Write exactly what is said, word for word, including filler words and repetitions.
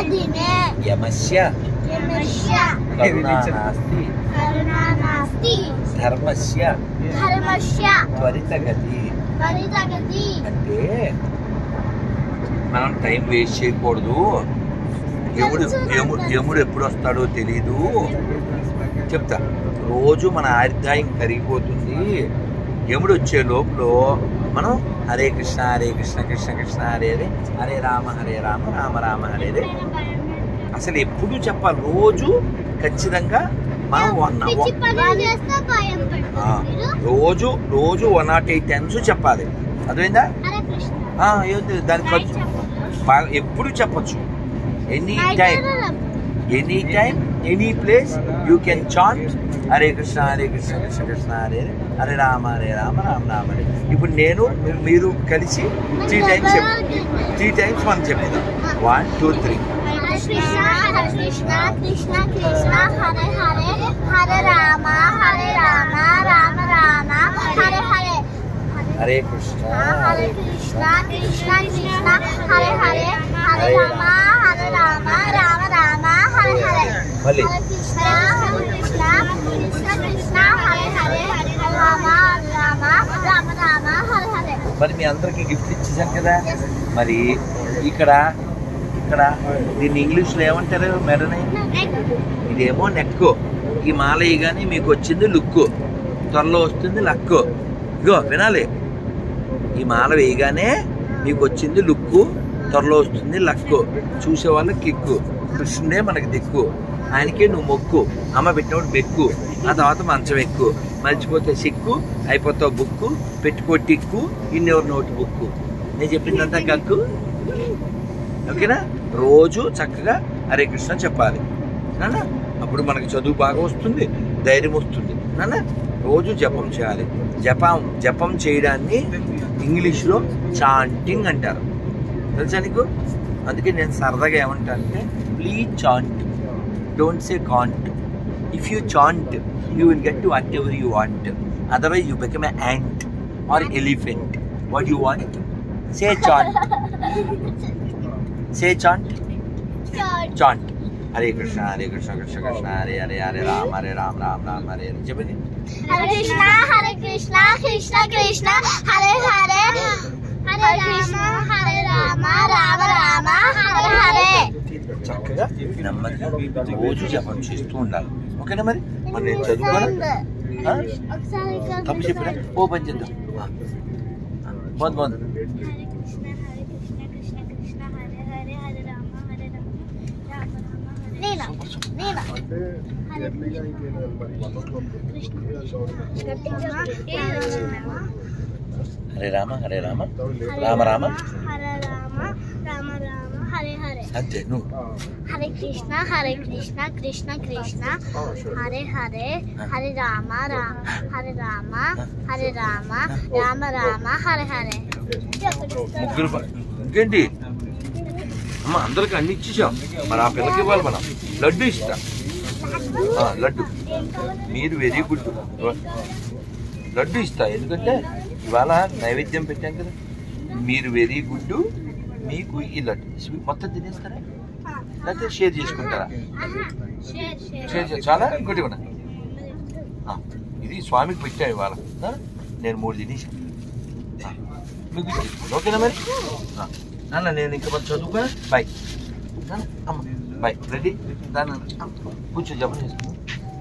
दिने यमस्य यमस्य करुणा नास्ति करुणा नास्ति धर्मस्य धर्मस्य त्वरितगति त्वरितगति అంటే మనం టైం వేస్ట్ చేయకూడదు. యముడు యముడు యముడు ఎప్పుడు వస్తాడో తెలీదు. చెప్తా, రోజు మన ఆయుర్దాయం కరిగిపోతుంది. యముడు వచ్చే లోపల మనం హరే కృష్ణ హరే కృష్ణ కృష్ణ కృష్ణ హరే హరే హరే రామ హరే రామ రామ రామ హరే హరే అసలు ఎప్పుడు చెప్పాలి. రోజు ఖచ్చితంగా మనం వన్ రోజు రోజు వన్ నాట్ ఎయిట్ టైమ్స్ చెప్పాలి. అర్థమైందా? దానికి ఖర్చు ఎప్పుడు చెప్పచ్చు. Any time any time any place you can chant Hare Krishna Hare Krishna Krishna Krishna Hare Hare Rama Hare Rama Rama Rama Hare. ఇప్పుడు నేను మీరు కలిసి త్రీ టైమ్స్ చెప్పు త్రీ టైమ్స్ మనం చెప్పేద్దాం. One two three. Krishna Hare Krishna Krishna Krishna Hare Hare Hare Rama Hare Rama Rama Rama Hare Hare. Hare Krishna Hare Krishna Krishna Krishna Hare Hare Hare Rama Hare Rama Rama Rama Hare Hare. మళ్ళీ కృష్ణ హరే కృష్ణ కృష్ణ కృష్ణ హరే హరే రామ రామ రామ రామ హరే హరే. మరి మీ అందరికి గిఫ్ట్ ఇచ్చేసాం కదా. మరి ఇక్కడ ఇక్కడ దీన్ని ఇంగ్లీష్లో ఏమంటారు? మెడని ఇదేమో నెక్కు. ఈ మాల కానీ మీకు వచ్చింది లుక్కు, త్వరలో వస్తుంది లక్కు. ఇగో వినాలి, ఈ మాల వేయగానే మీకు వచ్చింది లుక్కు, త్వరలో వస్తుంది లక్కు. చూసే వాళ్ళకి కిక్కు. కృష్ణుడే మనకి దిక్కు, ఆయనకే నువ్వు మొక్కు. అమ్మ పెట్టినప్పుడు బెక్కు, ఆ తర్వాత మంచం ఎక్కు. మర్చిపోతే సిక్కు, అయిపోతావు బుక్కు, పెట్టుకో టిక్కు, ఇన్నెవరు నోటి బుక్కు. నేను చెప్పిందంతా కక్కు. ఓకేనా? రోజు చక్కగా హరే కృష్ణ చెప్పాలి నాన్న. అప్పుడు మనకి చదువు బాగా వస్తుంది, ధైర్యం వస్తుంది నాన్న. రోజు జపం చేయాలి. జపం జపం చేయడాన్ని ఇంగ్లీష్లో చాంటింగ్ అంటారు, తెలుసా నీకు? అందుకే నేను సరదాగా ఏమంటా అంటే please chant, don't say can't. If you chant you will get to what you want. Otherwise you become a ant or elephant. What you want? Say chant. Say chant. Chant. Hare Krishna Hare Krishna Krishna Krishna Hare Hare Hare Rama Hare Rama Rama Rama Hare Hare. చెప్పండి. హరే కృష్ణ హరే కృష్ణ కృష్ణ కృష్ణ హరే హరే హరే కృష్ణ హరే రామ రామ రామ హరే హరే. చక్కగా నెమ్మదిగా రోజు జపం చేస్తూ ఉండాలి. ఓకేనా? మరి మరి నేను చదువుకోను తప్పు చెప్పినా ఓపెన్ చేద్దాం. బాగుంది బాగుంది. హరే రామ హరే రామ రామ రామ హరే రామ రామ రామ హరే హరే. అంతే నువ్వు. హరే కృష్ణ హరే కృష్ణ కృష్ణ కృష్ణ హరే హరే హరే రామ రామ హరే రామ హరే రామ రామ రామ హరే హరే. ముగ్గురు ఇంకేంటి అమ్మ, అందరికి అన్ని ఇచ్చేసాం. మరి ఆ పిల్లకి ఇవ్వాలి మనం. లడ్డు ఇస్తా, లడ్డు. మీరు వెరీ గుడ్. లడ్డు ఇస్తా, ఎందుకంటే ఇవాళ నైవేద్యం పెట్టాం కదా. మీరు వెరీ గుడ్. మీకు ఈ లడ్డు మొత్తం తినేస్తారా లేకపోతే షేర్ చేసుకుంటారా? షేర్ చేయ చాలా. ఇంకోటి ఇవ్వనా? ఇది స్వామికి పెట్టాను ఇవాళ. నేను మూడు తినేసాను. మీకు ఓకేనా? మరి నాన్న నేను ఇంకా మరి చదువుకున్నా. బాయ్ అమ్మ, బాయ్. రెడీ దాన్ని కూర్చో జపం చేసుకున్నా.